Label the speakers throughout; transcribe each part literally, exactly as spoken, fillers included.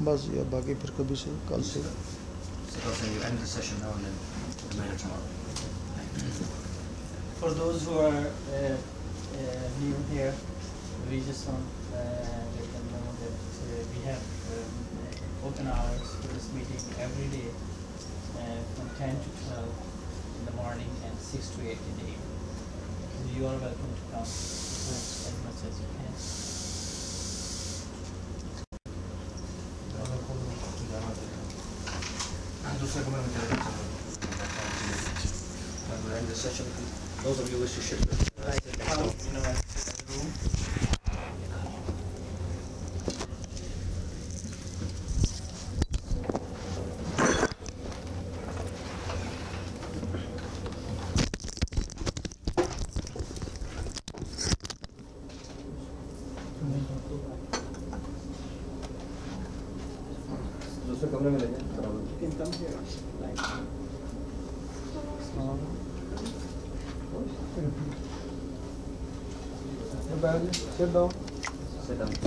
Speaker 1: बस या बाकी फिर कभी से कल से
Speaker 2: So I'll say you end the session now and then remain tomorrow.
Speaker 3: For those who are uh, uh, new here, we just want to uh, let them know that uh, we have um, open hours for this meeting every day uh, from ten to twelve in the morning and six to eight in the evening. So you are welcome to come as much as you can.
Speaker 2: दूसरे कमरे में चले जाओ। We'll end the session. Those of you who wish to shift uh, sit next door.
Speaker 3: You know, in the room.
Speaker 2: दूसरे कमरे में ले जाएं।
Speaker 3: You can come here. Like,
Speaker 1: sit down.
Speaker 2: Sit down.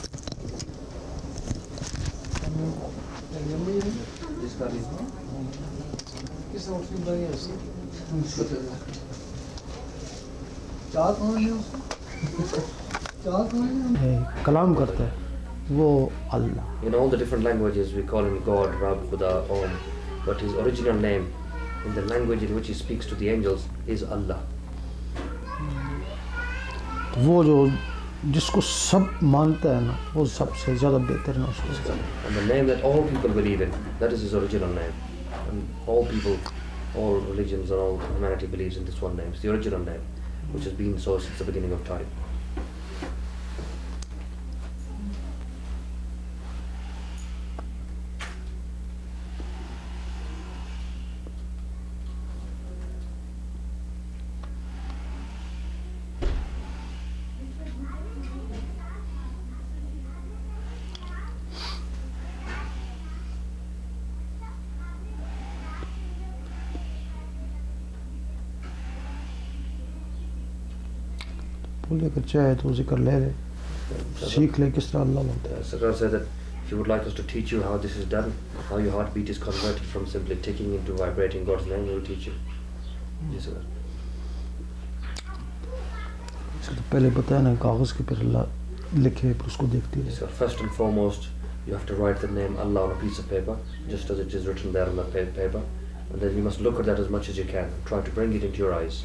Speaker 2: जिसका भी
Speaker 1: किस वक्त की बात है ऐसी चार कौन है उसको चार कौन है कलाम करता है वो अल्लाह
Speaker 2: In all the different languages we call him God, Rabb, Khuda, Om, but his original name in the language in which he speaks to the angels is Allah.
Speaker 1: वो जो जिसको सब मानता है ना वो सबसे ज़्यादा बेहतर है उसको
Speaker 2: And the name that all people believe in, that is his original name. And all people, all religions and all humanity believes in this one name. It's the original name, which has been so since the beginning of time.
Speaker 1: बोले अगर चाहे तो जिक्र ले ले सीख ले किस तरह अल्लाह बोलता है
Speaker 2: Sakar said that if you would like us to teach you how this is done, how your heartbeat is converted from simply ticking into vibrating God's name, we will teach you. Yes, sir.
Speaker 1: इसका तो पहले बताया ना कागज़ के पर अल्लाह लिखे फिर उसको देखती है
Speaker 2: Yes, sir. First and foremost, you have to write the name Allah on a piece of paper, just as it is written there on the pa- paper, and then you must look at that as much as you can. Try to bring it into your eyes.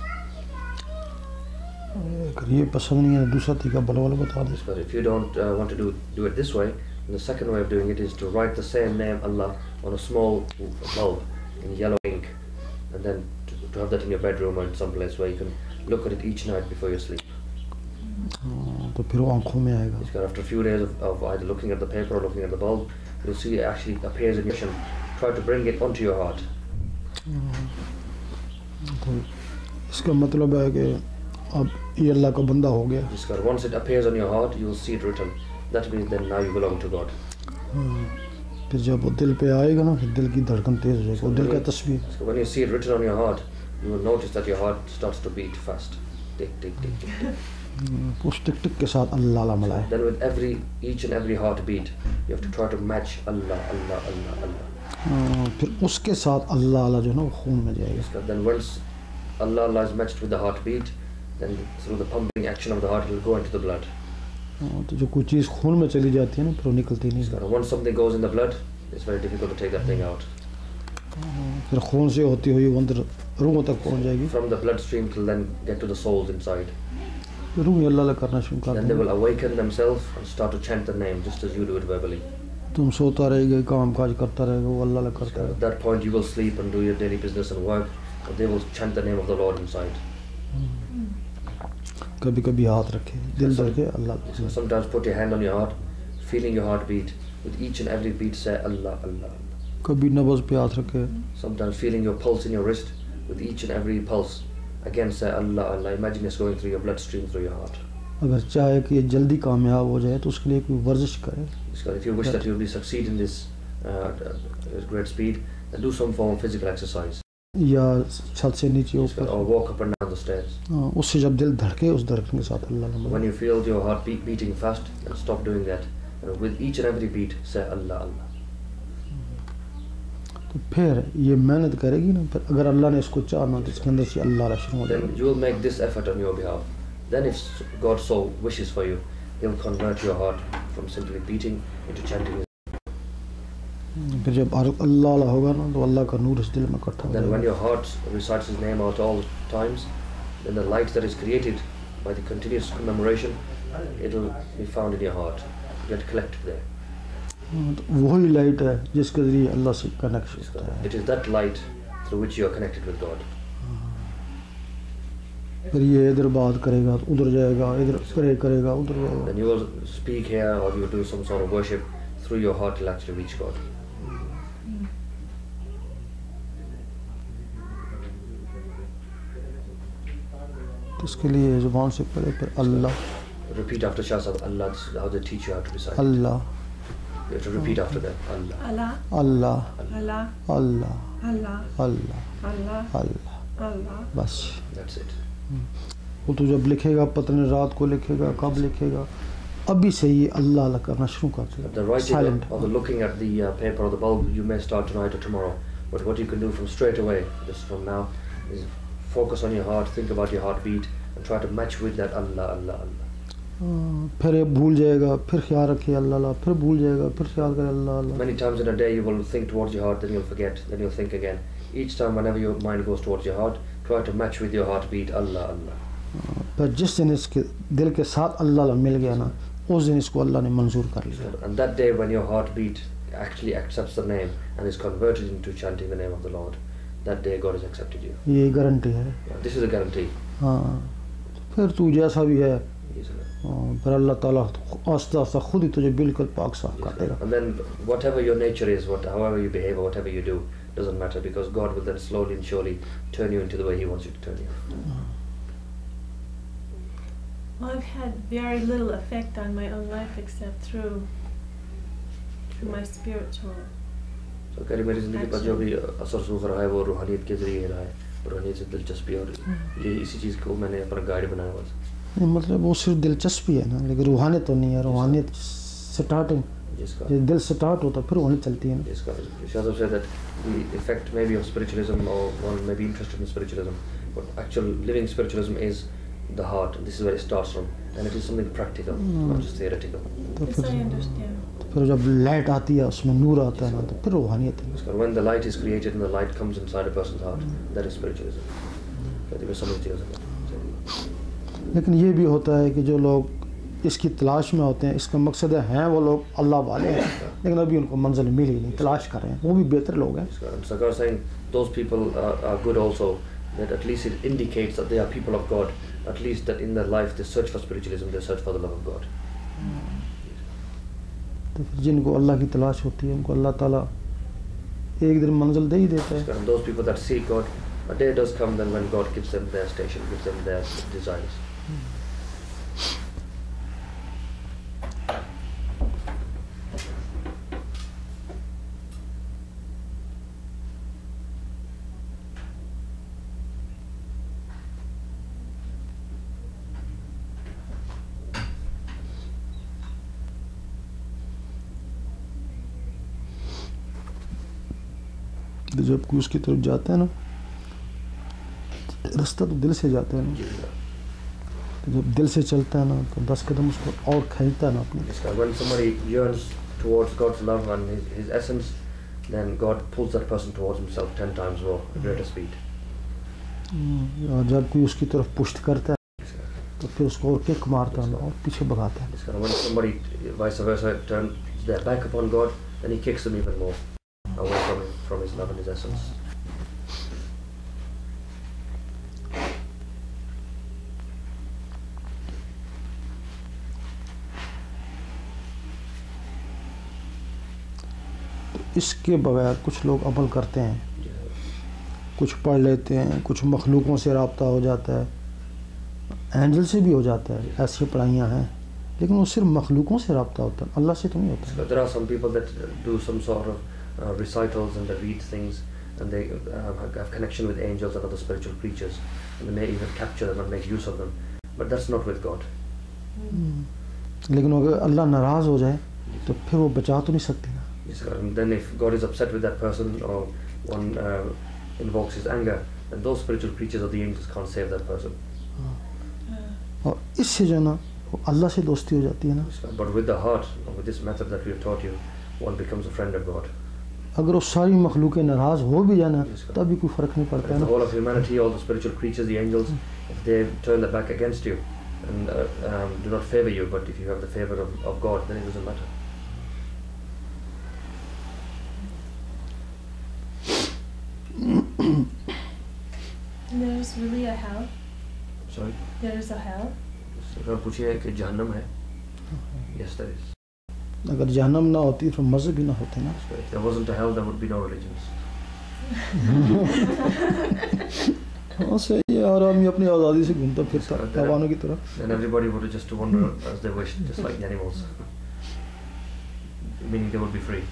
Speaker 1: अगर ये पसंद नहीं है दूसरा तरीका बला वाला बता दे
Speaker 2: Yes, but if you don't uh, want to do do it this way, then the second way of doing it is to write the same name Allah on a small bulb in yellow ink, and then to, to have that in your bedroom or in some place where you can look at it each night before you sleep.
Speaker 1: तो फिर वो आंखों में आएगा
Speaker 2: Yes, after a few days of, of either looking at the paper or looking at the bulb, you'll see it actually appears in your vision. Try to bring it onto your heart.
Speaker 1: तो इसका मतलब है कि अब ये अल्लाह का बंदा हो गया
Speaker 2: Yes, God. Once it appears on your heart, you will see it written. That means then now you belong to God.
Speaker 1: फिर जब वो दिल पे आएगा ना फिर दिल की धड़कन तेज हो जाएगी वो दिल का तस्वीर
Speaker 2: So when you see it written on your heart, you will notice that your heart starts to beat fast. Tick, tick, tick, tick, tick.
Speaker 1: उस टिक टिक के साथ अल्लाह अल्लाह मिलाए
Speaker 2: Then with every, each and every heartbeat, you have to try to match Allah, Allah, Allah, Allah.
Speaker 1: फिर उसके साथ अल्लाह अल्लाह जो है ना वो खून में जाएगा
Speaker 2: Yes, God. Then once Allah, Allah is matched with the heartbeat, then through the pumping action of the heart, it will go into the blood.
Speaker 1: तो जो कोई चीज़ खून में चली जाती है ना फिर वो निकलती नहीं
Speaker 2: Yes, God. Once something goes in the blood, it's very difficult to take that thing out.
Speaker 1: फिर खून से होती हुई वो अंदर रूहों तक पहुंच जाएगी
Speaker 2: From the bloodstream till then get to the souls inside.
Speaker 1: फिर रूह अल्लाह अल्लाह करना शुरू कर
Speaker 2: Then they
Speaker 1: देंगे
Speaker 2: will awaken themselves and start to chant the name just as you do it verbally.
Speaker 1: तुम सोता रहेगा काम काज करता रहेगा वो अल्लाह अल्लाह करता
Speaker 2: At that point you will sleep and do your daily business and work, but they will chant the name of the Lord inside.
Speaker 1: कभी कभी हाथ रखे दिल धर के अल्लाह
Speaker 2: So sometimes put your hand on your heart, feeling your heartbeat. With each and every beat say Allah, Allah, Allah.
Speaker 1: कभी नब्ज़ पे हाथ रखे
Speaker 2: Sometimes feeling your pulse in your wrist. With each and every pulse, again say Allah, Allah. Imagine it's going through your bloodstream through your heart.
Speaker 1: अगर चाहे कि ये जल्दी कामयाब हो जाए तो उसके लिए कोई वर्जिश करे
Speaker 2: So if you wish that you will be succeed in this uh, at great speed, then do some form of physical exercise.
Speaker 1: या छत से नीचे ऊपर
Speaker 2: Or walk up and down the stairs.
Speaker 1: हाँ, उससे जब दिल धड़के उस धड़कन के साथ अल्लाह अल्लाह
Speaker 2: When you feel your heart beat, beating fast, then stop doing that And with each and every beat, say Allah, Allah.
Speaker 1: तो फिर ये मेहनत करेगी ना, फिर अगर अल्लाह ने इसको चाहना तो इसके अंदर से अल्लाह ला शुरू हो
Speaker 2: Then
Speaker 1: जाएगा.
Speaker 2: you will make this effort on your behalf. Then if God so wishes for you, He'll convert your heart from simply beating into chanting.
Speaker 1: फिर जब अल्लाह ला होगा ना तो अल्लाह का नूर इस दिल में इकट्ठा हो
Speaker 2: Then when
Speaker 1: जाएगा.
Speaker 2: your heart recites His name out all times, then the light that is created by the continuous commemoration, it will be found in your heart, get collected there.
Speaker 1: तो वही लाइट है जिसके जरिए अल्लाह से connection होता है.
Speaker 2: It is that light through which you are connected with God.
Speaker 1: फिर ये इधर बात करेगा तो उधर जाएगा, इधर प्रे करेगा उधर जाएगा.
Speaker 2: Then you will speak here or you will do some sort of worship through your heart will actually reach God.
Speaker 1: तो इसके लिए जुबान से पढ़े फिर अल्लाह
Speaker 2: Repeat after Shah Sahib, Allah. This is how they teach you how to recite.
Speaker 1: Allah
Speaker 2: You have to repeat after that. Allah.
Speaker 4: Allah,
Speaker 1: Allah
Speaker 4: Allah,
Speaker 1: Allah
Speaker 4: Allah,
Speaker 1: Allah
Speaker 4: Allah,
Speaker 1: Allah
Speaker 4: Allah.
Speaker 1: बस.
Speaker 2: That's it.
Speaker 1: वो तो जब लिखेगा पता नहीं रात को लिखेगा कब लिखेगा, अभी से ही अल्लाह अल्लाह करना शुरू कर
Speaker 2: The
Speaker 1: देगा.
Speaker 2: writing
Speaker 1: silent.
Speaker 2: or the looking at the uh, paper or the bulb, you may start tonight or tomorrow. But what you can do from straight away, just from now, is focus on your heart, think about your heartbeat, and try to match with that Allah, Allah, Allah.
Speaker 1: फिर ये भूल जाएगा, फिर ख्याल रखे अल्लाह अल्लाह, फिर भूल जाएगा, फिर ख्याल करे अल्लाह अल्लाह.
Speaker 2: Many times in a day you will think towards your heart, then you'll forget, then you'll think again. Each time whenever your mind goes towards your heart, try to match with your heartbeat, Allah, Allah.
Speaker 1: पर जिस दिन इसके दिल के साथ अल्लाह अल्लाह मिल गया ना, उस दिन इसको अल्लाह ने मंजूर कर लिया.
Speaker 2: And that day when your heartbeat actually accepts the name and is converted into chanting the name of the Lord, that day God has accepted you.
Speaker 1: ये गारंटी है.
Speaker 2: This is a guarantee.
Speaker 1: हाँ, फिर तू जैसा भी है,
Speaker 2: Isn't it?
Speaker 1: हाँ, फिर अल्लाह ताला आस्ता आस्ता खुद ही तुझे बिल्कुल पाक साफ कर देगा.
Speaker 2: And then whatever your nature is, what, however you behave or whatever you do, doesn't matter because God will then slowly and surely turn you into the way He wants you to turn you.
Speaker 4: Well, I've had very little effect on my own life except through, through my spiritual.
Speaker 2: So कह रही मेरी ज़िंदगी पर जो भी असर सूख रहा है वो रूहानियत के ज़रिए रहा है, रूहानियत से दिलचस्पी और ये इसी चीज़ को मैंने अपना गाइड बनाया हुआ था.
Speaker 1: नहीं, मतलब वो सिर्फ दिलचस्पी है ना, लेकिन रूहानियत तो नहीं है. रूहानियत स्टार्टिंग
Speaker 2: जिसका
Speaker 1: जब दिल स्टार्ट होता फिर रूहानियत चलती है ना.
Speaker 2: जिसका Shazab said that the effect maybe of spiritualism or one may be interested in spiritualism, but actual living spiritualism is the heart. This is where it starts from, and it is something practical, not just theoretical.
Speaker 1: तो
Speaker 4: Yes,
Speaker 1: फिर
Speaker 4: I understand.
Speaker 1: फिर जब light आती है उसमें नूर आता है ना, तो फिर रूहानियत है.
Speaker 2: So when the light is created and the light comes inside a person's heart, that is spiritualism. कहते हैं समझते हो सकते.
Speaker 1: लेकिन ये भी होता है कि जो लोग इसकी तलाश में होते हैं, इसका मकसद है वो लोग अल्लाह वाले हैं, लेकिन अभी उनको मंजिल मिली नहीं, तलाश कर रहे हैं, वो भी बेहतर लोग हैं.
Speaker 2: And Sakar is saying those people are, are good also, that at least it indicates that they are people of God, at least that in their life they search for spiritualism, they search for the love of God.
Speaker 1: तो फिर जिनको अल्लाह की तलाश होती है उनको अल्लाह ताला एक दिन मंजिल दे ही देता है.
Speaker 2: And those people that seek God, a day does come then when God gives them their station, gives them their desires.
Speaker 1: तो जब कोई उसकी तरफ जाता है ना, रास्ता तो दिल से जाता है ना, तो जब दिल से चलता है ना तो दस कदम उसको और खींचता है ना अपने.
Speaker 2: When somebody yearns towards God's love and his, his essence, then God pulls that person towards Himself ten times more, at greater speed.
Speaker 1: और जब कोई उसकी तरफ पुष्ट करता है तो फिर उसको और किक मारता है ना और पीछे भगाता है.
Speaker 2: When somebody vice versa turns their back upon God, then He kicks them even more away from him, from His love and His essence.
Speaker 1: इसके बगैर कुछ लोग अमल करते हैं, कुछ पढ़ लेते हैं, कुछ मखलूकों से रब्ता हो जाता है, एंजल से भी हो जाता है, ऐसी पढ़ाइयाँ हैं, लेकिन वो सिर्फ मखलूकों से रब्ता होता है, अल्लाह से तो नहीं होता.
Speaker 2: So there are some people that do some sort of uh, recitals and they read things and they uh, have connection with angels and other spiritual creatures and they may even capture them and make use of them, but that's not with God.
Speaker 1: लेकिन अगर अल्लाह नाराज़ हो जाए तो फिर वो बचा तो नहीं सकती ना.
Speaker 2: Yes, God. And then if God is upset with that person or one uh, invokes his anger, then those spiritual creatures or the angels can't save that person.
Speaker 1: और इससे जो है ना वो अल्लाह से दोस्ती हो जाती है ना.
Speaker 2: Yes, God. But with the heart, or with this method that we have taught you, one becomes a friend of God.
Speaker 1: अगर वो सारी मखलूक नाराज हो भी जाना तब भी कोई फर्क नहीं पड़ता है
Speaker 2: If the
Speaker 1: ना.
Speaker 2: whole of humanity, all the spiritual creatures, the angels, if they turn their back against you and uh, um, do not favor you, but if you have the favor of, of God, then it doesn't matter.
Speaker 4: There is really a hell.
Speaker 2: Sorry?
Speaker 4: There is a hell.
Speaker 2: अगर पूछिए कि जहन्नम है, yes, there is.
Speaker 1: अगर जहन्नम ना होती तो मज़हब भी ना होते ना.
Speaker 2: So if there wasn't a hell, there would be no religions.
Speaker 1: हाँ सही है. और आदमी अपनी आज़ादी से घूमता फिरता हैवानों की तरह.
Speaker 2: Then everybody would just wander as they wish, just like the animals. Meaning they would be free.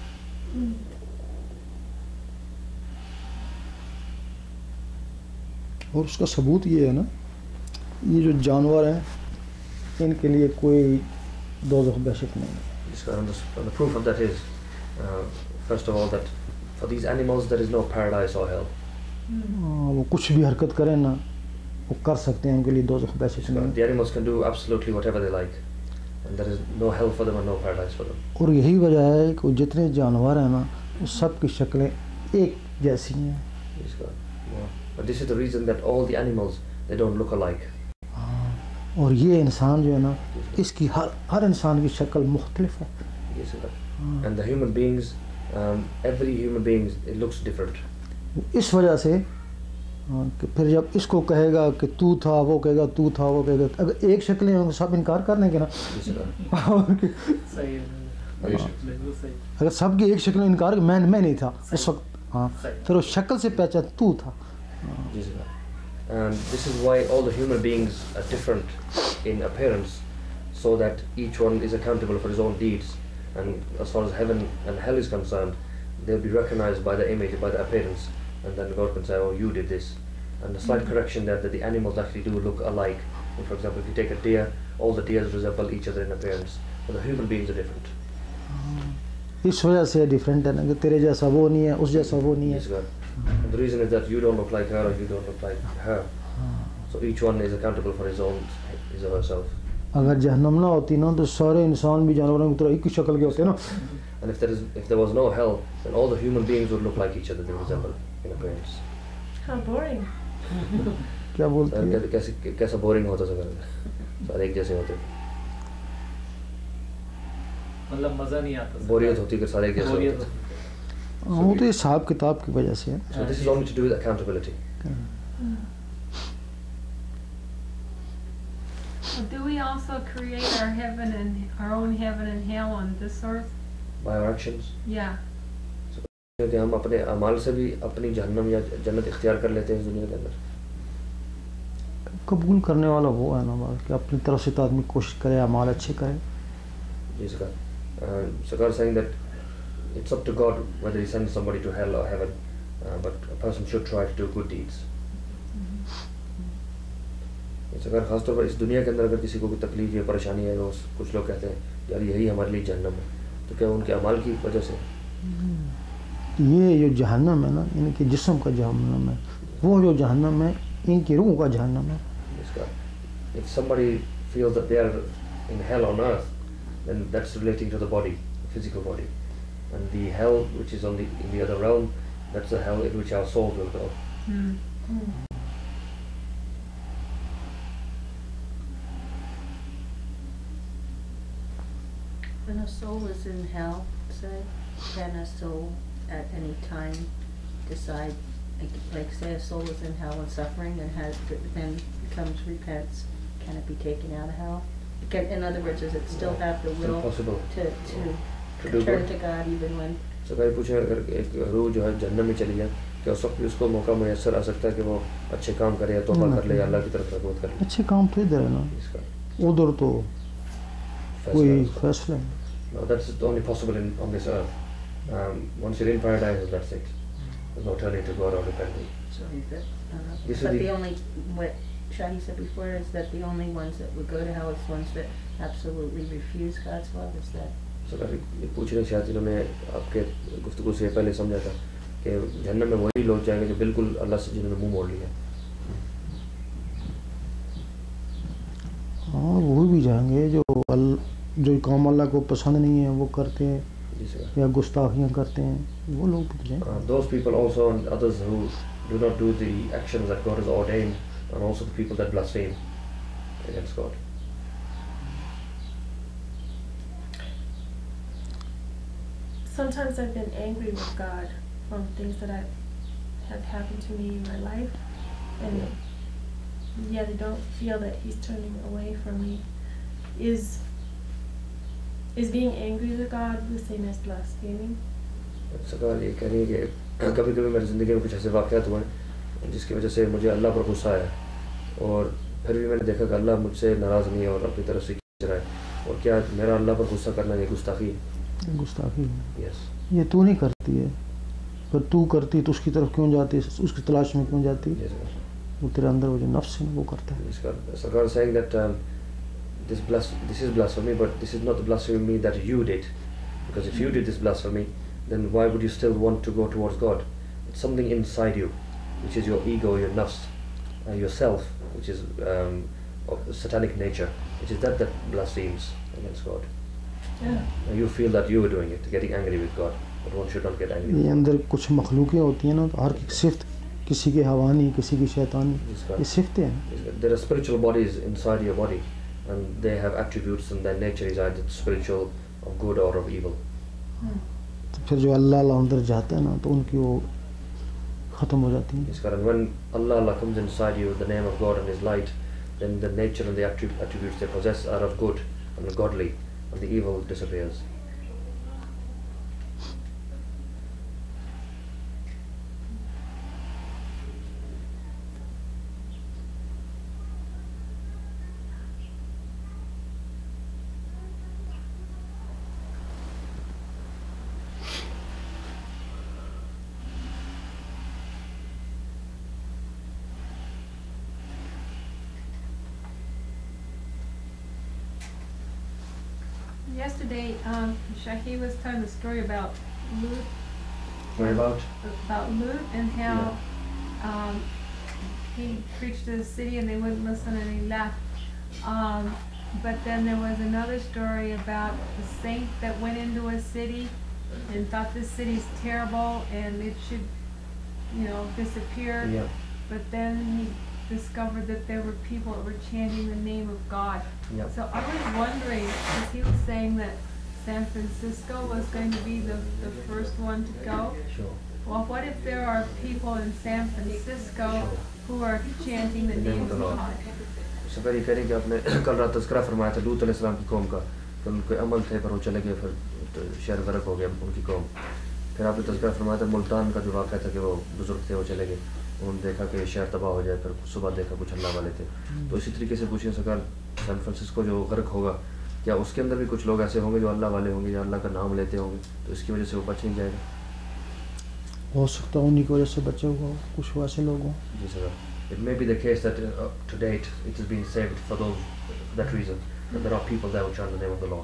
Speaker 1: और उसका सबूत ये है ना, ये जो जानवर हैं इनके लिए कोई दोज़ख बहशत नहीं है.
Speaker 2: Yes, and the, and the proof of that is, uh, first of all, that for these animals there is no paradise or hell.
Speaker 1: हाँ, वो कुछ भी हरकत करें ना वो कर सकते हैं, उनके लिए दोज़ख बहशत नहीं है.
Speaker 2: The animals can do absolutely whatever they like, and there is no hell for them and no paradise for them.
Speaker 1: और यही वजह है कि जितने जानवर हैं ना वो सब की शक्लें एक जैसी हैं.
Speaker 2: Yes, God. Yeah. But this is the reason that all the animals, they don't look alike.
Speaker 1: और ये इंसान जो है ना इसकी हर हर इंसान की शक्ल मुख्तलिफ है.
Speaker 2: Yes, God. And the human beings, um, every human being, it looks different.
Speaker 1: इस वजह से हाँ, कि फिर जब इसको कहेगा कि तू था, वो कहेगा तू था, वो कहेगा, अगर एक शक्लें होंगी सब इनकार कर देंगे ना.
Speaker 2: Yes, God.
Speaker 1: और कि-
Speaker 3: सही है, बिल्कुल सही.
Speaker 1: अगर सबकी एक शक्ल इनकार मैं मैं नहीं था उस वक्त. हाँ फिर उस शक्ल से पहचान तू था.
Speaker 2: Yes, God. And this is why all the human beings are different in appearance, so that each one is accountable for his own deeds. And as far as heaven and hell is concerned, they'll be recognized by the image, by the appearance, and then God can say, "Oh, you did this." And a slight correction there, that the animals actually do look alike. And for example, if you take a deer, all the deers resemble each other in appearance, but the human beings are different.
Speaker 1: इस वजह से different है ना कि तेरे जैसा वो नहीं है, उस जैसा वो नहीं है.
Speaker 2: Yes, God. And the reason is that you don't look like her or you don't look like her. So each one is accountable for his own, his or herself.
Speaker 1: अगर जहन्नम ना होती ना तो सारे इंसान भी जानवरों की तरह एक ही शक्ल के होते ना.
Speaker 2: And if there is, if there was no hell, then all the human beings would look like each other. They resemble in appearance.
Speaker 4: How boring.
Speaker 1: क्या बोलती है?
Speaker 2: कैसे कैसे कैसा बोरिंग होता सर? सारे एक जैसे होते.
Speaker 3: मतलब मजा नहीं आता.
Speaker 2: बोरियत होती कि सारे एक जैसे
Speaker 3: बोरियत
Speaker 2: होते.
Speaker 1: हाँ, वो तो हिसाब किताब की वजह से है.
Speaker 2: So this is only to do with accountability.
Speaker 5: Well, do we also create our heaven and our own heaven and hell on this earth?
Speaker 2: By our actions.
Speaker 5: Yeah.
Speaker 2: क्योंकि हम अपने अमाल से भी अपनी जहन्नम या जन्नत इख्तियार कर लेते हैं इस दुनिया के अंदर.
Speaker 1: कबूल करने वाला वो है ना बात कि अपनी तरफ से तो आदमी कोशिश करे, अमाल अच्छे करे.
Speaker 2: जी sir. So God is saying that it's up to God whether He sends somebody to hell or heaven, uh, but a person should try to do good deeds. इस अगर खासतौर पर इस दुनिया के अंदर अगर किसी को कोई तकलीफ या परेशानी है, तो कुछ लोग कहते हैं यार यही हमारे लिए जहन्नम है, तो क्या उनके अमाल की वजह से?
Speaker 1: ये जो जहन्नम है ना इनके जिस्म का जहन्नम है, वो जो जहन्नम है इनकी रूह का जहन्नम है.
Speaker 2: इसका if somebody feels that they are in hell on earth, then that's relating to the body, physical body, and the hell which is on the in the other realm, that's the hell in which our souls will go.
Speaker 5: Mm.
Speaker 6: When a soul is in hell, say, can a soul at any time decide, like, like say a soul is in hell and suffering and has then becomes repents, can it be taken out of hell? Can, in other words, does it still have the
Speaker 2: It's
Speaker 6: will
Speaker 2: impossible
Speaker 6: to to
Speaker 2: to do
Speaker 6: turn
Speaker 2: good.
Speaker 6: to God even when?
Speaker 2: So कहीं पूछे अगर एक रूह जो है जहन्नम में चली जाए, क्या उस वक्त भी उसको मौका मुयस्सर आ सकता है कि वो अच्छे काम करे या तौबा कर ले या अल्लाह की तरफ रगबत कर ले?
Speaker 1: अच्छे काम तो इधर है ना,
Speaker 2: इसका
Speaker 1: उधर तो
Speaker 2: फैसला
Speaker 1: कोई
Speaker 2: है उसका.
Speaker 1: फैसला है.
Speaker 2: No, that's only possible in on this earth. Um, once you're in paradise, that's it. There's no turning to God or repenting.
Speaker 6: So is that, uh,
Speaker 2: This is
Speaker 6: but
Speaker 2: the-
Speaker 6: the only, what Shahi said before is that the only ones that would go to hell is ones that absolutely refuse God's love, is that?
Speaker 2: Sir ये पूछ रहे शायद जिन्होंने आपके गुफ्तगू से पहले समझा था कि जहन्नम में वही लोग जाएंगे जो बिल्कुल अल्लाह से जिन्होंने मुंह मोड़ लिया।
Speaker 1: हाँ वो भी जाएंगे जो अल जो काम अल्लाह को पसंद नहीं है वो करते हैं
Speaker 2: जी सर।
Speaker 1: या गुस्ताखियाँ करते हैं वो लोग भी जाएंगे।
Speaker 2: Uh, those people also and others who do not do the actions that God has ordained, and also the people that blaspheme against God.
Speaker 4: Sometimes I've been angry with God from things that I, have happened to me in my life, and yet I don't feel that He's turning away from me. Is is being angry with God the same as blaspheming?
Speaker 2: सरकार ये कह रही है कि कभी कभी मेरी ज़िंदगी में कुछ ऐसे वाक़यात हुए हैं जिसकी वजह से मुझे अल्लाह पर गुस्सा आया और फिर भी मैंने देखा कि अल्लाह मुझसे नाराज़ नहीं है और अपनी तरफ से खींच रहा है। और क्या मेरा अल्लाह पर गुस्सा करना ये गुस्ताखी है?
Speaker 1: गुस्ताखी है।
Speaker 2: यस।
Speaker 1: ये तू नहीं करती है, पर तू करती तो उसकी तरफ क्यों जाती है, उसकी तलाश में क्यों जाती है?
Speaker 2: Yes sir.
Speaker 1: वो तेरे अंदर वो जो नफ्स है वो करता है।
Speaker 2: इसका सरकार saying that um, this blas this is blasphemy, but this is not the blasphemy that you did, because if you did this blasphemy, then why would you still want to go towards God? It's something inside you, which is your ego, your nafs, uh, yourself, which is um, of satanic nature, which is that that blasphemes against God.
Speaker 4: Yeah.
Speaker 2: And you feel that you were doing it, getting angry with God, but one should not get angry with
Speaker 1: ये
Speaker 2: God.
Speaker 1: अंदर कुछ मखलूक़ें होती हैं ना, तो हर की सिफ्त किसी की हवानी किसी की शैतानी,
Speaker 2: इसका-
Speaker 1: ये सिफ्तें हैं।
Speaker 2: There are spiritual bodies inside your body, and they have attributes, and their nature is either spiritual, of good or of evil.
Speaker 1: तो फिर जो अल्लाह अल्लाह अंदर जाता है ना तो उनकी वो ख़त्म हो जाती है।
Speaker 2: Yes, Karan. When Allah, Allah comes inside you, the name of God and His light, then the nature and the attrib- attributes they possess are of good and godly, and the evil disappears.
Speaker 5: Yesterday, um, Shahi was telling the story about Lut,
Speaker 2: Worry about?
Speaker 5: about Lut and how um, he preached to the city and they wouldn't listen and he left. Um, but then there was another story about the saint that went into a city and thought this city's terrible and it should, you know, disappear.
Speaker 2: Yeah.
Speaker 5: But then he discovered that there were people that were chanting the name of God.
Speaker 2: Yeah.
Speaker 5: So I was wondering, because he was saying that San Francisco was going to be the, the first one to go.
Speaker 2: Sure.
Speaker 5: Well, what if there are people in San Francisco who are chanting the name of God?
Speaker 2: सफर ये करें कि आपने कल रात तज़किरा फरमाया था लूत अलैहिस्सलाम की कौम का कि उनके अमल थे पर वो चले गए फिर तो शहर गर्क हो गया उनकी कौम। फिर आपने तज़किरा फरमाया था मुल्तान का जो वाक़या था कि वो बुज़ुर्ग थे वो चले गए, उन्होंने देखा कि शहर तबाह हो जाए, फिर सुबह देखा कुछ अल्लाह वाले थे। तो इसी तरीके से पूछिए सरकार सैन फ्रांसिस्को जो गर्क होगा क्या उसके अंदर भी कुछ लोग ऐसे होंगे जो अल्लाह वाले होंगे या अल्लाह का नाम लेते होंगे, तो इसकी वजह से वो बच नहीं जाएगा?
Speaker 1: हो सकता है उन्हीं की वजह से बचे हुआ हो, कुछ वैसे लोग हों।
Speaker 2: जी sir. It may be the case that uh, to date it has been saved for those for that reason, that there are people there who chant the name of the Lord.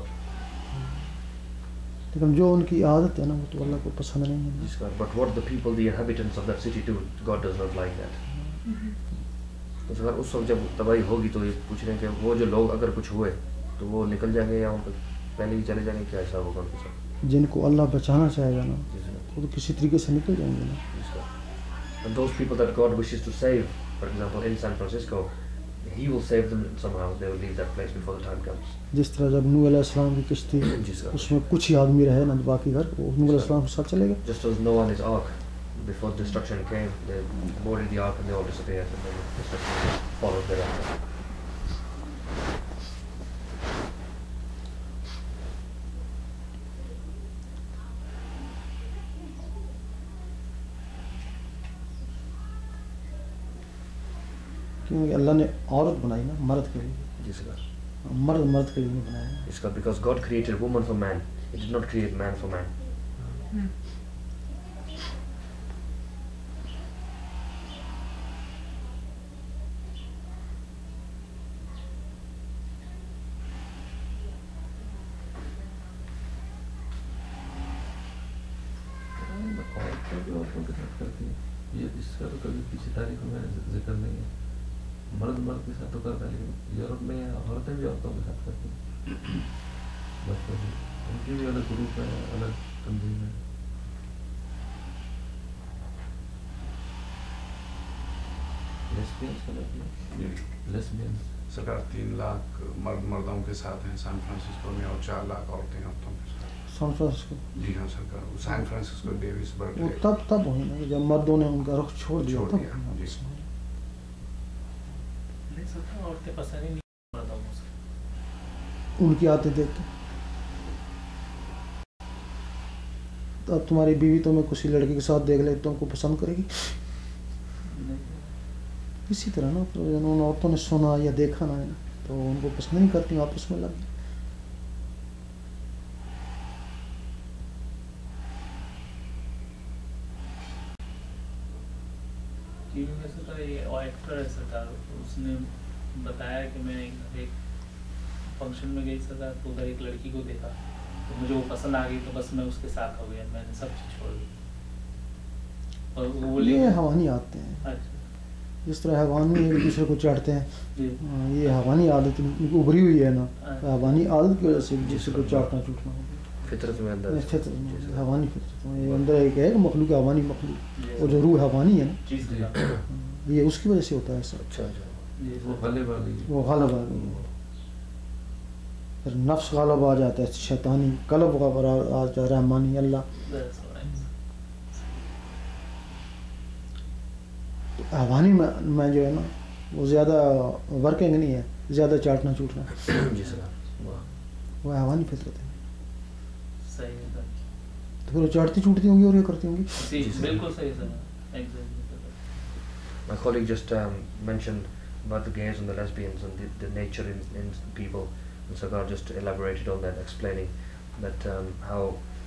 Speaker 1: लेकिन जो उनकी आदत है ना वो तो अल्लाह को पसंद नहीं है।
Speaker 2: Yes, God. But what the people, the inhabitants of that city do, God does not like that. तो सर उस वक्त जब तबाही होगी तो ये पूछ रहे हैं कि वो जो लोग अगर कुछ हुए तो वो निकल जाएंगे या वो पहले ही चले जाएंगे, क्या हिसाब होगा उनके साथ?
Speaker 1: जिनको अल्लाह बचाना चाहेगा ना
Speaker 2: जी सर।
Speaker 1: वो तो किसी तरीके से निकल जाएंगे ना।
Speaker 2: Yes, God. And those people that God wishes to save, for example in San Francisco, He will save them somehow. They will leave that place before the time comes.
Speaker 1: जिस तरह जब नूह अलैहिस्सलाम की किश्ती
Speaker 2: जी सर।
Speaker 1: उसमें कुछ ही आदमी रहे ना, बाकी घर वो नूह अलैहिस्सलाम के साथ चले गए।
Speaker 2: Just as Noah and his ark, before destruction came, they boarded the ark and they all disappeared, and then destruction followed thereafter.
Speaker 1: क्योंकि अल्लाह ने औरत बनाई ना मर्द के लिए,
Speaker 2: जी सर।
Speaker 1: मर्द मर्द के लिए नहीं बनाया।
Speaker 2: It's got- because God created woman for man. He did not create man for man.
Speaker 7: भी औरतों के साथ करती है। ये इसका तो कभी किसी तारीख में जिक्र नहीं है। मर्द मर्द के साथ तो करता है, लेकिन यूरोप में औरतें भी औरतों के साथ करती हैं। बच्चों की उनकी भी अलग ग्रुप है, अलग तंजीम है। लेस्बियंस का मतलब लेस्बियंस
Speaker 8: सरकार तीन लाख मर्द मर्दों के साथ हैं सैन फ्रांसिस्को में और चार लाख औरतें औरतों के साथ।
Speaker 1: सैन फ्रांसिस्को
Speaker 8: जी हाँ सरकार, सैन फ्रांसिस्को डेविस
Speaker 1: वो
Speaker 8: बर्कले
Speaker 1: तब तब हुई ना जब मर्दों ने उनका रुख छोड़ दिया
Speaker 8: छोड़
Speaker 1: तब
Speaker 8: दिया,
Speaker 1: हुई ना।
Speaker 8: जी।
Speaker 3: नहीं सकता, औरतें पसंद ही नहीं मर्दों को।
Speaker 1: उनकी आदतें देख के तो अब तुम्हारी बीवी तुम्हें किसी लड़के के साथ देख ले तो उनको पसंद करेगी। इसी तरह ना तो उन औरतों ने सुना या देखा ना है तो उनको पसंद नहीं करती, आपस में लग
Speaker 3: टीवी में से तो ये और एक्टर है सरकार, उसने बताया कि मैं एक फंक्शन में गई सरकार तो उधर एक लड़की को देखा तो मुझे वो पसंद आ गई तो बस मैं उसके साथ हो गया, मैंने सब चीज़ छोड़ दी। और वो बोली
Speaker 1: ये हवानी आते हैं।
Speaker 3: अच्छा
Speaker 1: जिस तरह हवानी एक दूसरे को चढ़ते हैं,
Speaker 3: जी
Speaker 1: हाँ, ये हवानी आदत इनकी उभरी हुई है ना,
Speaker 3: अच्छा।
Speaker 1: हवानी आदत की वजह से एक दूसरे को चाटना चूटना हो गया।
Speaker 2: फितरत में अंदर
Speaker 1: फितरत में, हवानी फितरत में ये अंदर एक है मखलूक हवानी मखलूक,
Speaker 3: जी
Speaker 1: और जो रूह हवानी है ना,
Speaker 3: जी सरकार
Speaker 1: ये उसकी वजह से होता है ऐसा।
Speaker 2: अच्छा अच्छा
Speaker 3: जी
Speaker 7: वो
Speaker 3: सरकार।
Speaker 7: गले वाली
Speaker 1: वो गालब आ गई, फिर नफ्स गालब आ जाता है, शैतानी कलब आ जाता है, रहमानी अल्लाह।
Speaker 3: That's right.
Speaker 1: हवानी में, में जो है ना वो ज़्यादा वर्किंग नहीं है, ज़्यादा चाटना चूटना,
Speaker 2: जी सर वाह
Speaker 1: वो हवानी फितरत है।
Speaker 3: सही है सर,
Speaker 1: तो फिर वो चाटती चूटती होंगी और ये करती होंगी।
Speaker 3: जी
Speaker 2: जी, सर।
Speaker 3: बिल्कुल सही sir, exactly sir.
Speaker 2: My colleague just um, mentioned about the gays and the lesbians and the, the nature in, in people, and Sagar just elaborated on that, explaining that um, how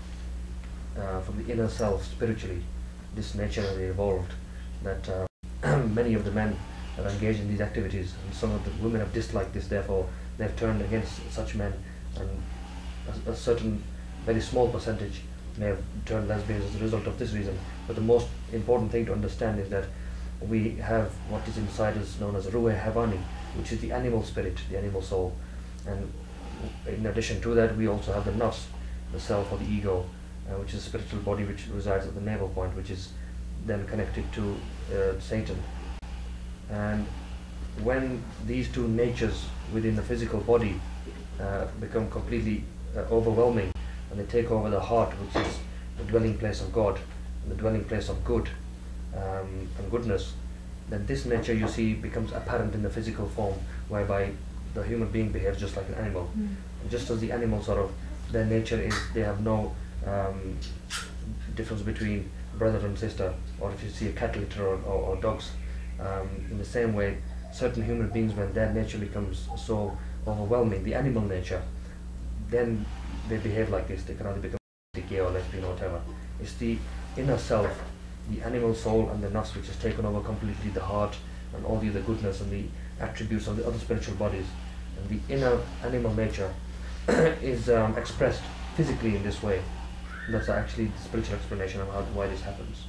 Speaker 2: uh, from the inner self, spiritually, this nature has evolved, that uh, many of the men are engaged in these activities, and some of the women have disliked this, therefore they have turned against such men, and a, a certain very small percentage may have turned lesbians as a result of this reason. But the most important thing to understand is that we have what is inside us known as Ruh Havani, which is the animal spirit, the animal soul. And in addition to that, we also have the nafs, the self or the ego, uh, which is a spiritual body which resides at the navel point, which is then connected to uh, Satan. And when these two natures within the physical body uh, become completely uh, overwhelming, and they take over the heart, which is the dwelling place of God, the dwelling place of good um, and goodness, then this nature you see becomes apparent in the physical form, whereby the human being behaves just like an animal.
Speaker 5: Mm.
Speaker 2: And just as the animal sort of, their nature is, they have no um, difference between brother and sister, or if you see a cat litter or, or, or dogs, um, in the same way, certain human beings, when their nature becomes so overwhelming, the animal nature, then they behave like this. They can either become gay or lesbian or whatever. It's the inner self, the animal soul and the nafs, which has taken over completely the heart and all the other goodness and the attributes of the other spiritual bodies. And the inner animal nature is um, expressed physically in this way. And that's actually the spiritual explanation of how, why this happens.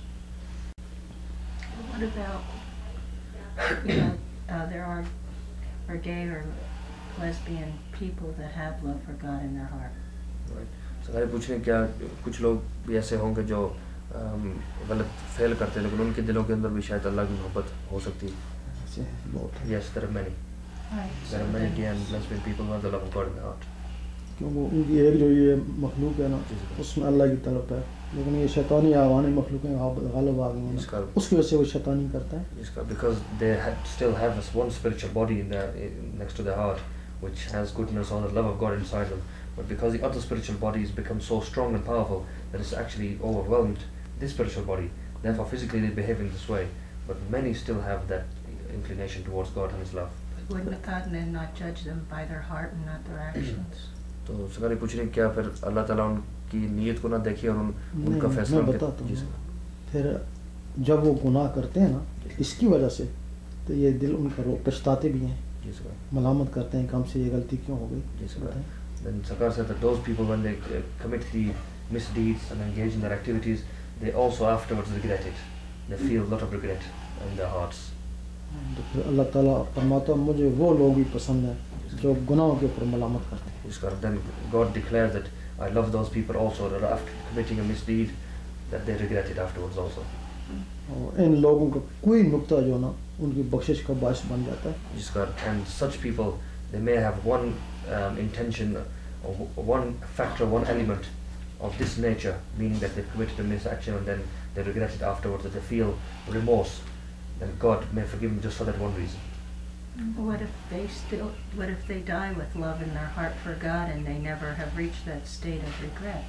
Speaker 6: What about, you know, uh, there are, are gay or lesbian people that have love for God in their heart.
Speaker 2: Right. So I पूछने क्या कुछ लोग भी ऐसे होंगे जो um, गलत fail करते हैं, लेकिन उनके दिलों के अंदर भी शायद अल्लाह की मोहब्बत हो सकती है.
Speaker 1: ऐसे बहुत है।
Speaker 2: Yes, there are many.
Speaker 6: Right.
Speaker 2: There are many gay and lesbian people who have the love of God in their heart.
Speaker 1: क्योंकि उनकी एक जो ये मखलूक है ना, उसमें अल्लाह की तलब है, लेकिन ये शैतानी आवानी मखलूकें गालिब आ गई हैं
Speaker 2: इसका
Speaker 1: ना, उसकी वजह से वो शैतानी करता है.
Speaker 2: इसका because they ha still have this one spiritual body in their in, next to their heart, which has goodness or the love of God inside them. But because the other spiritual bodies become so strong and powerful that it's actually overwhelmed this spiritual body, therefore physically they behave in this way. But many still have that inclination towards God and His love.
Speaker 6: Wouldn't God then not judge them by their heart and not their actions?
Speaker 2: तो सरकारी पूछ रही क्या फिर अल्लाह ताला उनकी नीयत को ना देखिए और उन उनका
Speaker 1: नहीं,
Speaker 2: फैसला
Speaker 1: मैं
Speaker 2: उनके-
Speaker 1: बताता
Speaker 2: जी
Speaker 1: हूँ.
Speaker 2: सर.
Speaker 1: फिर जब वो गुनाह करते हैं ना, इसकी वजह से तो ये दिल उनका रो पछताते भी हैं,
Speaker 2: जी सर.
Speaker 1: मलामत करते हैं कि हमसे ये गलती क्यों हो गई.
Speaker 2: Yes, sir.
Speaker 1: बताएं.
Speaker 2: Then Sakar said that those people, when they uh, commit the misdeeds and engage in their activities, they also afterwards regret it. They feel a lot of regret in their hearts.
Speaker 1: तो फिर अल्लाह ताला फरमाता है मुझे वो लोग भी पसंद हैं जो गुनाहों के ऊपर मलामत करते हैं.
Speaker 2: Yes, God. Then God declares that I love those people also that after committing a misdeed, that they regret it afterwards also.
Speaker 1: और इन लोगों का कोई नुक्ता जो ना उनकी बख्शिश का बायस बन जाता है.
Speaker 2: Yes, God. And such people, they may have one um, intention or w- one factor, one element of this nature, meaning that they've committed a misaction and then they regret it afterwards, that they feel remorse, then God may forgive them just for that one reason.
Speaker 6: What if they still, what if they die with love in their heart for God and they never have reached that state of regret?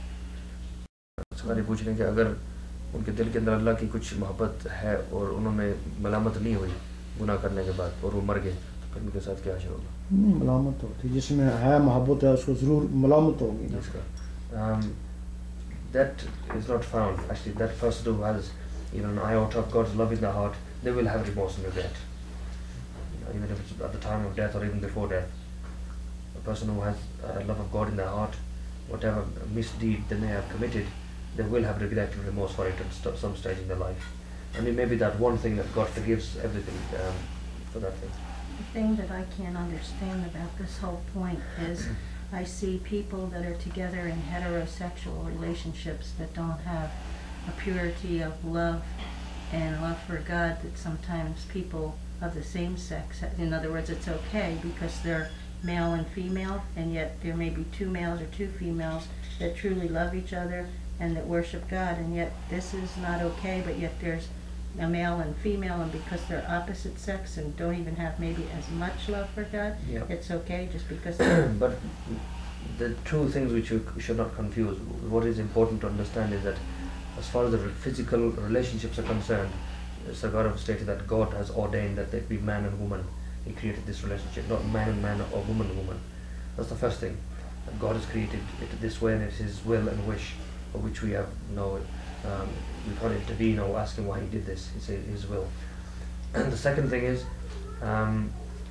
Speaker 2: सवाल पूछ रहे हैं कि अगर उनके दिल के अंदर अल्लाह की कुछ मोहब्बत है और उन्होंने मलामत नहीं हुई गुनाह करने के बाद और वो मर गए तो फिर उनके साथ क्या होगा?
Speaker 1: नहीं मलामत होती जिसमें है मोहब्बत है उसको ज़रूर मलामत होगी ना.
Speaker 2: इसका um, that is not found. Actually, that person who has you know an iota of God's love in their heart, they will have remorse and regret. You know, even if it's at the time of death or even before death. A person who has a love of God in their heart, whatever misdeed they may have committed, they will have regret and remorse for it at st- some stage in their life. And it may be that one thing that God forgives everything um, for that thing.
Speaker 6: The thing that I can't understand about this whole point is I see people that are together in heterosexual relationships that don't have a purity of love and love for God, that sometimes people of the same sex, in other words, it's okay because they're male and female, and yet there may be two males or two females that truly love each other and that worship God, and yet this is not okay, but yet there's a male and female, and because they're opposite sex and don't even have maybe as much love for God,
Speaker 2: Yeah.
Speaker 6: it's okay just because.
Speaker 2: But the two things which you should not confuse, what is important to understand is that as far as the physical relationships are concerned, Sarkar stated that God has ordained that they be man and woman. He created this relationship, not man and man or woman and woman. That's the first thing. That God has created it this way, and it's His will and wish, for which we have no, um, we can't intervene or ask Him why He did this. It's His will. And the second thing is um,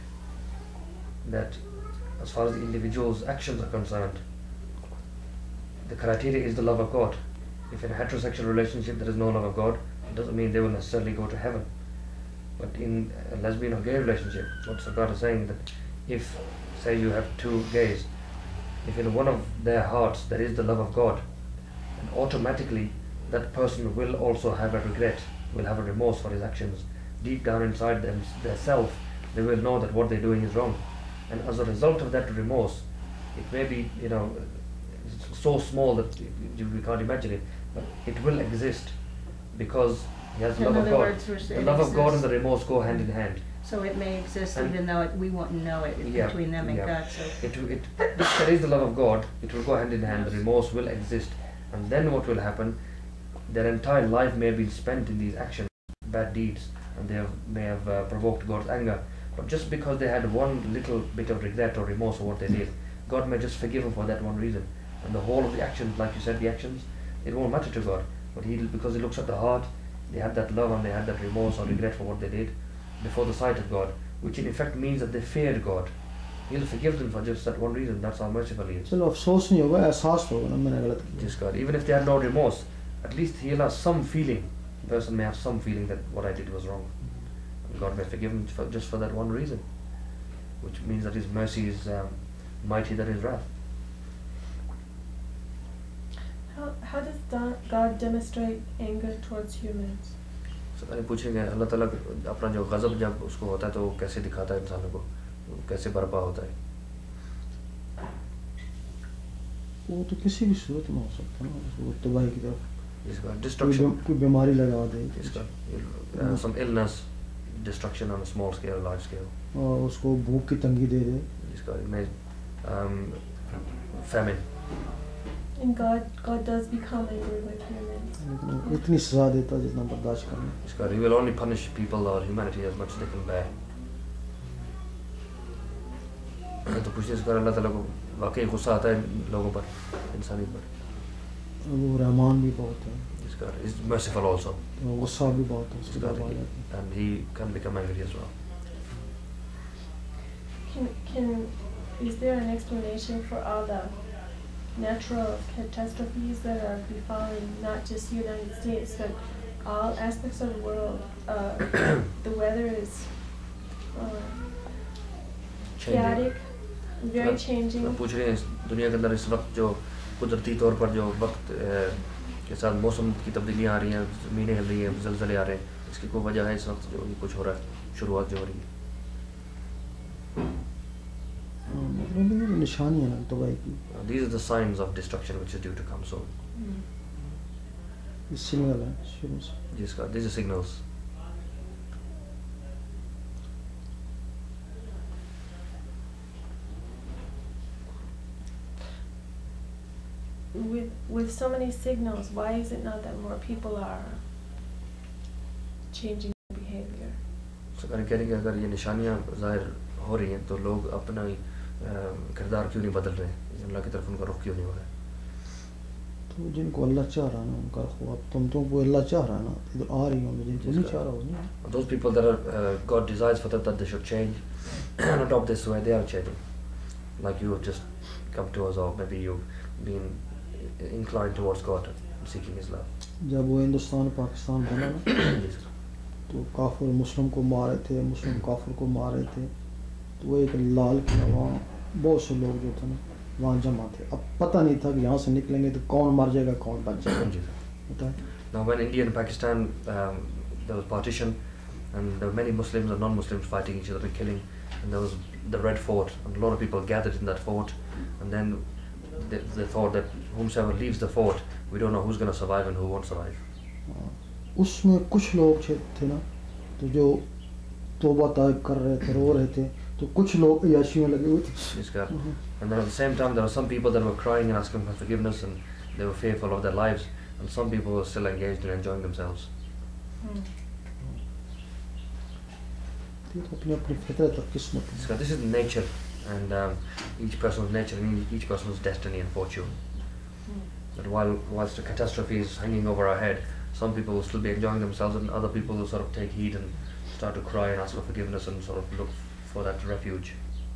Speaker 2: that as far as the individual's actions are concerned, the criteria is the love of God. If in a heterosexual relationship there is no love of God, it doesn't mean they will necessarily go to heaven. But in a lesbian or gay relationship, what Sarkar is saying that if, say you have two gays, if in one of their hearts there is the love of God, then automatically that person will also have a regret, will have a remorse for his actions. Deep down inside them, their self, they will know that what they're doing is wrong. And as a result of that remorse, it may be, you know, so small that you, you can't imagine it, but it will exist because he has the
Speaker 6: In
Speaker 2: love of
Speaker 6: other
Speaker 2: God.
Speaker 6: words, we're
Speaker 2: The
Speaker 6: saying
Speaker 2: love of God and
Speaker 6: exists.
Speaker 2: the remorse go hand in hand.
Speaker 6: So it may exist
Speaker 2: And-
Speaker 6: even though it, we wouldn't know it
Speaker 2: Yeah,
Speaker 6: between them and
Speaker 2: yeah.
Speaker 6: God. So
Speaker 2: It, it, if there is the love of God, it will go hand in hand, the remorse will exist. And then what will happen, their entire life may have been spent in these actions, bad deeds, and they have, may have uh, provoked God's anger. But just because they had one little bit of regret or remorse for what they did, God may just forgive them for that one reason. And the whole of the actions, like you said, the actions, it won't matter to God. But He, because He looks at the heart, they had that love and they had that remorse or regret for what they did before the sight of God, which in effect means that they feared God. He'll forgive them for just that one reason. That's how merciful He is.
Speaker 1: चलो अफसोस नहीं होगा एहसास तो होगा ना मैंने गलत किया.
Speaker 2: Just God. Even if they had no remorse, at least He'll have some feeling. The person may have some feeling that what I did was wrong. And God may forgive him for, just for that one reason, which means that His mercy is um, mighty than His wrath.
Speaker 4: How, how does da- God demonstrate anger towards humans?
Speaker 2: So मैंने पूछेंगे अल्लाह ताला अपना जो गज़ब जब उसको होता है तो वो कैसे दिखाता है इंसानों को, वो कैसे बर्पा होता है?
Speaker 1: वो तो किसी भी सूरत में हो सकता है ना, वो तबाही की तरफ
Speaker 2: इसका
Speaker 1: कोई
Speaker 2: destruction,
Speaker 1: बीम- कोई बीमारी लगा दे
Speaker 2: इसका uh, some illness, destruction on a small scale, large scale.
Speaker 1: और उसको भूख की तंगी दे दे.
Speaker 2: इसका may um, famine.
Speaker 4: And God, God does become angry with humans.
Speaker 1: लेकिन वो इतनी सजा देता है जितना बर्दाश्त करना.
Speaker 2: इसका He will only punish people or humanity as much as they can bear. तो पूछते इसका अल्लाह ताला को वाकई गुस्सा आता है लोगों पर, इंसानी पर.
Speaker 1: वो रहमान भी बहुत है,
Speaker 2: इसका is merciful also.
Speaker 1: वो गुस्सा भी बहुत है, उसके
Speaker 2: इसका
Speaker 1: बाद आ जाता है.
Speaker 2: and He can become angry as well.
Speaker 4: Can, can, is there an explanation for all the natural catastrophes that are befalling not just the United States, but all aspects of the world. Uh, the weather is uh, chaotic, very changing.
Speaker 2: मैं पूछ रही हूँ दुनिया के अंदर इस वक्त जो कुदरती तौर पर जो वक्त के साथ मौसम की तब्दीलियाँ आ रही हैं, ज़मीनें हिल रही हैं, ज़लज़ले आ रहे हैं, इसकी कोई वजह है इस वक्त जो ये कुछ हो रहा है, शुरुआत जो हो रही है?
Speaker 1: मतलब ये निशानी है ना तबाही की.
Speaker 2: These are the signs of destruction which is due to come soon.
Speaker 1: ये सिग्नल है शुरू से.
Speaker 2: जिसका these are signals.
Speaker 4: With with so many signals, why is it not that more people are changing their behavior?
Speaker 2: So कह रहे कि अगर ये निशानियाँ ज़ाहिर हो रही हैं तो लोग अपना किरदार क्यों नहीं बदल रहे हैं, अल्लाह की तरफ उनका रुख क्यों नहीं हो रहा है?
Speaker 1: तो जिनको अल्लाह चाह रहा है ना उनका रुख, अब तुम तो वो अल्लाह चाह रहा है ना इधर आ रही होंगे, जिनको नहीं चाह रहा हो नहीं.
Speaker 2: Those people that are uh, God desires for them that they should change and adopt this way, they are changing. Like you have just come to us, or maybe you've been inclined towards God and seeking His love.
Speaker 1: जब वो हिंदुस्तान पाकिस्तान बना ना तो काफिर मुस्लिम को मारे थे, मुस्लिम काफिर को मारे थे, तो वो एक लाल किला वहाँ बहुत से लोग जो थे ना वहाँ जमा थे. अब पता नहीं था कि यहाँ से निकलेंगे तो कौन मर जाएगा कौन बच जाएगा.
Speaker 2: Now when India and Pakistan um, there was partition and there were many Muslims and non-Muslims fighting each other and killing, and there was the Red Fort and a lot of people gathered in that fort, and then they, they thought that whomsoever leaves the fort, we don't know who's going to survive and who won't survive.
Speaker 1: उसमें कुछ लोग थे ना तो जो तौबा ताइब कर रहे थे, रो रहे थे, तो कुछ लोग याशी में लगे हुए थे.
Speaker 2: And then at the same time there were some people that were crying and asking for forgiveness and they were fearful of their lives, and some people were still engaged in enjoying themselves. So this is nature, and um, each person's nature and each person's destiny and fortune. That while whilst the catastrophe is hanging over our head, some people will still be enjoying themselves, and other people will sort of take heed and start to cry and ask for forgiveness and sort of look for that refuge.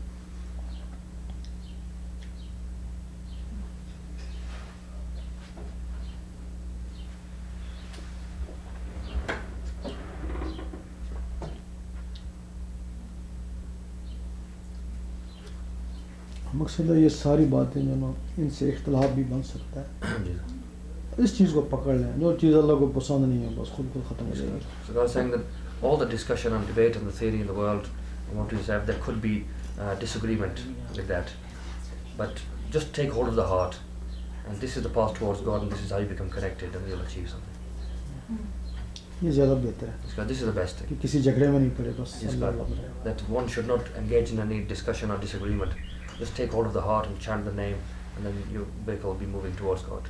Speaker 1: मकसद है ये सारी बातें जो ना इनसे इख्तलाफ भी बन सकता है. इस चीज़ को पकड़ लें, जो चीज़ अल्लाह को पसंद नहीं है बस खुद को ख़त्म हो जाएगा.
Speaker 2: So God is saying that all the discussion and debate and the theory in the world, I want to say there could be uh, disagreement with that, but just take hold of the heart, and this is the path towards God, and this is how you become connected, and you'll achieve something.
Speaker 1: ये ज़्यादा बेहतर है.
Speaker 2: God, this is the best thing.
Speaker 1: कि किसी झगड़े में नहीं पड़े बस.
Speaker 2: Yes, God, that one should not engage in any discussion or disagreement. Just take hold of the heart and chant the name, and then your vehicle will be moving towards God.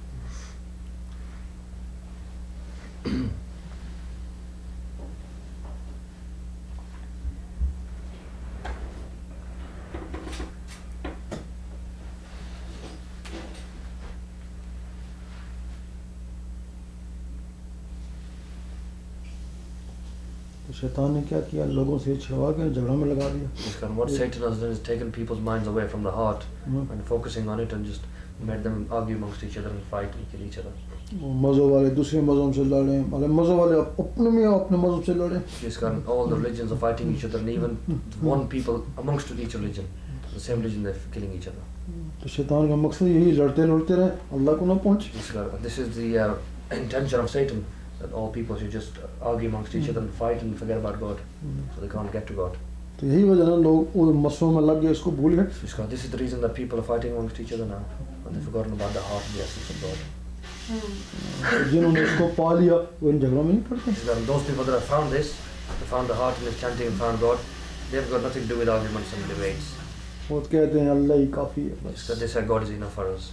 Speaker 1: तो शैतान ने क्या किया, लोगों से छिड़वा के झगड़ों में लगा दिया.
Speaker 2: And what Satan has done is taken people's minds away from the heart
Speaker 1: Hmm.
Speaker 2: and focusing on it, and just made them argue amongst each other and fight and kill each other.
Speaker 1: वो मज़ों वाले दूसरे मज़ों से लड़े, मतलब मज़ों वाले अपने में अपने मज़ों से लड़े.
Speaker 2: Yes, God, all the religions are fighting each other, and even one people amongst each religion, the same religion, they're killing each other.
Speaker 1: तो शैतान का मकसद यही लड़ते लड़ते रहे अल्लाह को ना पहुँचे.
Speaker 2: Yes, God, this is the uh, intention of Satan, that all people should just argue amongst each other and fight and forget about God, so they can't get to God.
Speaker 1: तो यही वजह है लोग वो मसलों में लग गए, इसको भूल गए.
Speaker 2: Yes, God, this is the reason that people are fighting amongst each other now, and they've forgotten about the heart and the essence of God.
Speaker 1: जिन्होंने इसको पा लिया वो इन झगड़ों में नहीं पड़ते.
Speaker 2: Yes, God, and those people that have found this, they found the heart and the chanting and found God, they've got nothing to do with arguments and debates.
Speaker 1: वो कहते हैं अल्लाह ही काफ़ी है
Speaker 2: Yes,
Speaker 1: बस.
Speaker 2: God, they say God is enough for us.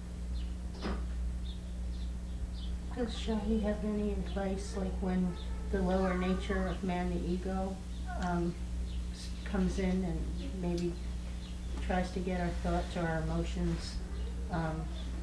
Speaker 6: Does Shahi have any advice, like when the lower nature of man, the ego, um, s- comes in and maybe tries to get our thoughts or our emotions. Um,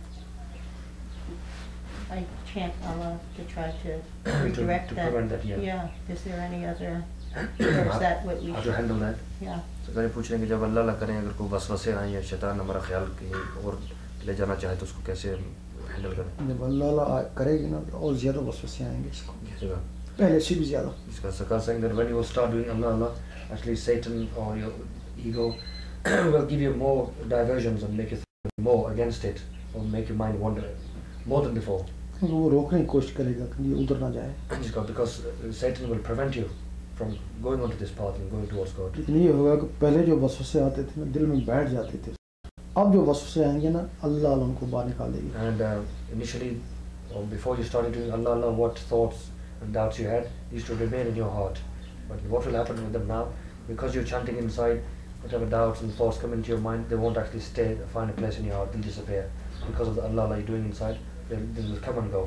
Speaker 6: I chant Allah to try to
Speaker 2: to,
Speaker 6: redirect
Speaker 2: to
Speaker 6: that.
Speaker 2: prevent that, yeah.
Speaker 6: Yeah. Is there any other, or is that what we
Speaker 2: How to
Speaker 6: should?
Speaker 2: handle that?
Speaker 6: Yeah.
Speaker 2: तो कहीं पूछ रहे हैं कि जब अल्लाह अल्लाह करें अगर कोई वसवसे आए या शैतान हमारा ख्याल कहीं और ले जाना चाहे तो उसको कैसे हैंडल करें?
Speaker 1: जब अल्लाह अल्लाह करेगी ना तो और ज़्यादा वसवसे आएंगे इसको,
Speaker 2: कैसे करें?
Speaker 1: पहले से भी ज़्यादा.
Speaker 2: Because Sakar saying that when you will start doing Allah Allah, actually Satan or your ego will give you more diversions and make you think more against it or make your mind wander more than before.
Speaker 1: क्योंकि वो रोकने की कोशिश करेगा कि ये उधर ना जाए.
Speaker 2: Because because Satan will prevent you from going onto this path and going towards God.
Speaker 1: लेकिन ये होगा कि पहले जो वसवसे आते थे ना दिल में बैठ जाते थे, अब जो वसवसे आएंगे ना अल्लाह अल्लाह उनको बाहर निकाल देगी.
Speaker 2: And uh, initially, or before you started doing Allah Allah, what thoughts and doubts you had used to remain in your heart. But what will happen with them now? Because you're chanting inside, whatever doubts and thoughts come into your mind, they won't actually stay, find a place in your heart, they'll disappear. Because of the Allah Allah you're doing inside, they'll, they will come and go.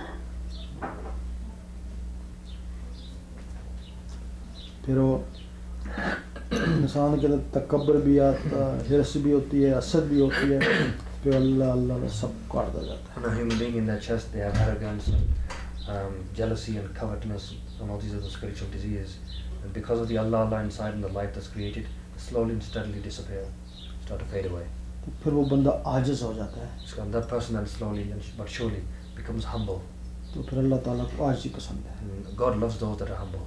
Speaker 1: फिर वो इंसान के अंदर तकब्बर भी आता है, हिर्स भी होती है, हसद भी होती है, फिर अल्लाह अल्लाह में सब काट दिया जाता है.
Speaker 2: And a human being in their chest, they have arrogance and um, jealousy and covetousness and all these other spiritual diseases. And because of the Allah Allah inside and the life that's created, slowly and steadily disappear, start to fade away.
Speaker 1: तो फिर वो बंदा आजिज़ हो जाता है.
Speaker 2: So that person then slowly and but surely becomes humble.
Speaker 1: तो फिर अल्लाह ताला को आजिज़ी पसंद है.
Speaker 2: And God loves those that are humble.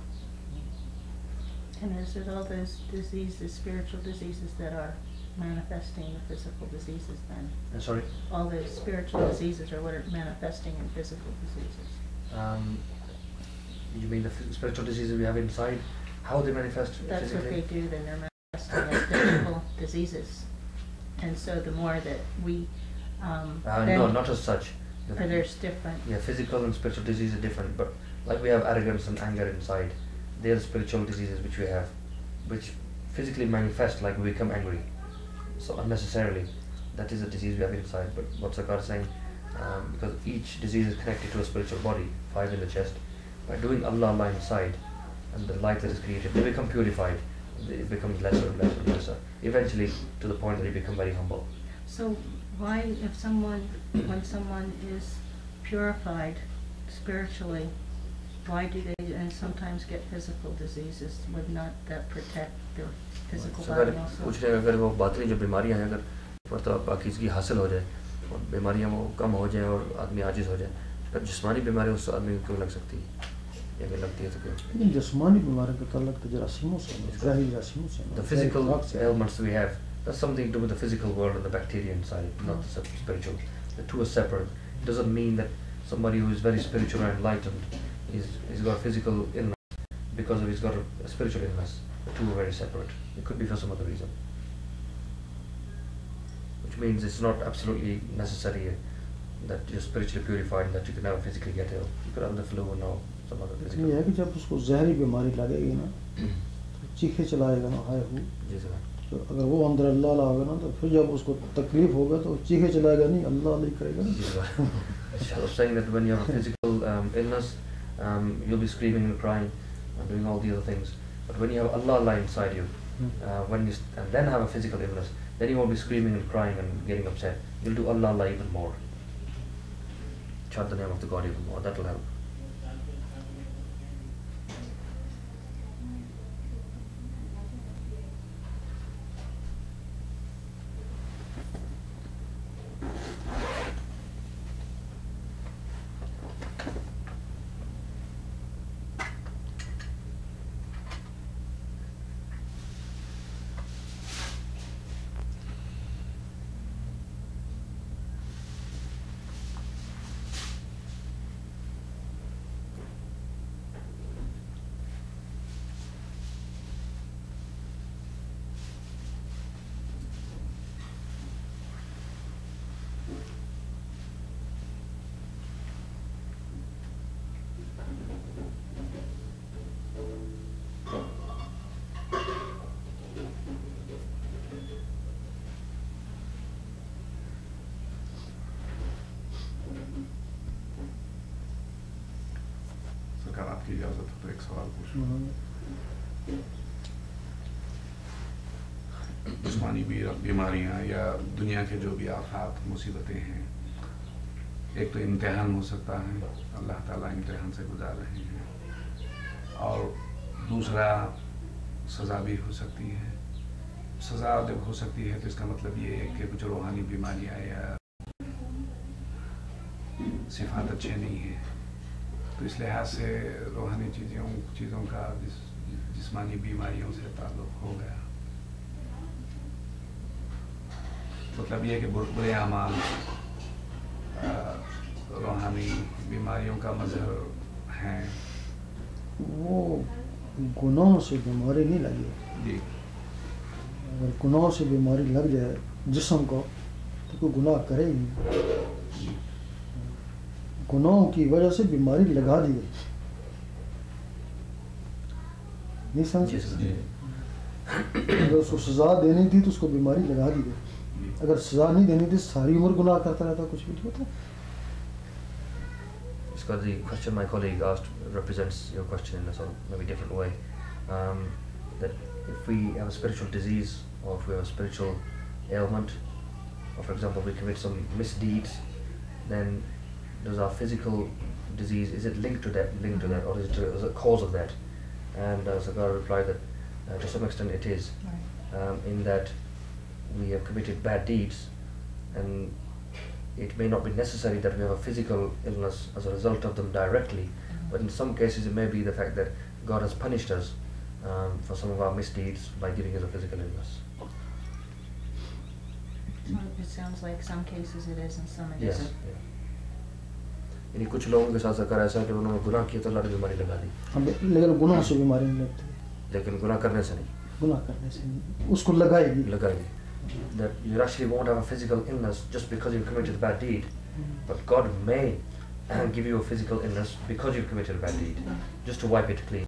Speaker 6: And is it all those diseases, spiritual diseases that are manifesting the physical diseases then?
Speaker 2: Uh, sorry?
Speaker 6: All the spiritual diseases are what are manifesting in physical diseases.
Speaker 2: Um, you mean the f- spiritual diseases we have inside? How they manifest
Speaker 6: That's what
Speaker 2: physically?
Speaker 6: they do, then they're manifesting as physical diseases. And so the more that we, um,
Speaker 2: Uh,
Speaker 6: then,
Speaker 2: no, not as such. The-
Speaker 6: or there's different,
Speaker 2: Yeah, physical and spiritual disease are different, but like we have arrogance and anger inside, they are spiritual diseases which we have, which physically manifest like we become angry. So unnecessarily, that is a disease we have inside. But what Sakar is saying, um, because each disease is connected to a spiritual body, five in the chest, by doing Allah Allah inside, and the light that is created, they become purified. It becomes lesser and lesser and lesser. Eventually, to the point that you become very humble.
Speaker 6: so why, if someone, when someone is purified spiritually, why do they, and sometimes get physical diseases? Would not that protect their physical
Speaker 2: So अगर
Speaker 6: body also?
Speaker 2: पूछ रहे हैं अगर वो बातनी जो बीमारियां हैं अगर मतलब पाकीज़गी हासिल हो जाए और बीमारियां वो कम हो जाए और आदमी आजिज़ हो जाए, फिर जिस्मानी बीमारी उस आदमी को क्यों लग सकती है या अगर लगती है तो क्यों?
Speaker 1: लेकिन जिस्मानी बीमारी का ताल्लुक तो जरासीमों से है, ज़ाहिरी जरासीमों से है.
Speaker 2: The physical
Speaker 1: ज़ाहिरी से है.
Speaker 2: ailments we have, that's something to do with the physical world and the bacteria inside, not the sep- spiritual. The two are separate. It doesn't mean that somebody who is very spiritual and enlightened is he's got a physical illness because of he's got a, a spiritual illness. The two are very separate. It could be for some other reason. Which means it's not absolutely necessary that you're spiritually purified and that you can never physically get ill. You could have the flu and now some other
Speaker 1: लेकिन
Speaker 2: physical.
Speaker 1: ये है कि जब उसको जहरी बीमारी लगेगी ना तो चीखे चलाएगा ना हाय हूँ.
Speaker 2: Yes, sir.
Speaker 1: तो अगर वो अंदर अल्लाह अल्लाह होगा ना तो फिर जब उसको तकलीफ होगा तो चीखे चलाएगा नहीं, अल्लाह अल्लाह ही करेगा ना.
Speaker 2: Yes, sir. I was saying that when you have a physical um, illness, um, you'll be screaming and crying and doing all the other things. But when you have Allah Allah inside you, uh, when you st- and then have a physical illness, then you won't be screaming and crying and getting upset. You'll do Allah Allah even more. Chant the name of the God even more. That will help.
Speaker 8: इजाज़त हो तो एक सवाल पूछूं। जिस्मानी बीमारियां या दुनिया के जो भी आफात मुसीबतें हैं, एक तो इम्तिहान हो सकता है, अल्लाह ताला इम्तिहान से गुजार रहे हैं, और दूसरा सज़ा भी हो सकती है। सज़ा जब हो सकती है तो इसका मतलब ये है कि कुछ रूहानी बीमारियां या सिफात अच्छे नहीं है, तो इस लिहाज से रूहानी चीज़ों चीज़ों का जिस जिस्मानी बीमारियों से ताल्लुक़ हो गया। मतलब ये कि बुरे अमाल रूहानी बीमारियों का मज़हर हैं।
Speaker 1: वो गुनाहों से बीमारी नहीं लगी।
Speaker 8: जी।
Speaker 1: अगर गुनाहों से बीमारी लग जाए जिस्म को तो कोई गुनाह करे ही नहीं। गुनाहों की वजह से बीमारी लगा दी गई, नहीं समझे? अगर उसको सज़ा देनी थी तो उसको बीमारी लगा दी गई। अगर सज़ा नहीं देनी थी सारी उम्र गुनाह करता रहता, कुछ भी नहीं होता।
Speaker 2: Because the question my colleague asked represents your question in a sort of maybe different way. Um, that if we have a spiritual disease, or if we have a spiritual ailment, or for example we commit some misdeeds, then does our physical disease, is it linked to that, linked to that, or is it a, is it a cause of that? And uh, Sagar replied that uh, to some extent it is, um, in that we have committed bad deeds, and it may not be necessary that we have a physical illness as a result of them directly, but in some cases it may be the fact that God has punished us um, for some of our misdeeds by giving us a physical illness.
Speaker 6: So it sounds like some cases it is and some it
Speaker 2: Yes.
Speaker 6: isn't.
Speaker 2: Yeah. यानी कुछ लोगों के साथ अगर ऐसा है कि उन्होंने गुनाह किया तो अल्लाह ने बीमारी लगा दी,
Speaker 1: लेकिन गुनाह से बीमारी नहीं लगती।
Speaker 2: लेकिन गुनाह करने से नहीं,
Speaker 1: गुनाह करने से नहीं, उसको लगाएगी
Speaker 2: लगाएगी। That you actually won't have a physical illness just because you've committed a bad deed, but God may give you a physical illness because you've committed a bad deed, just to wipe it clean.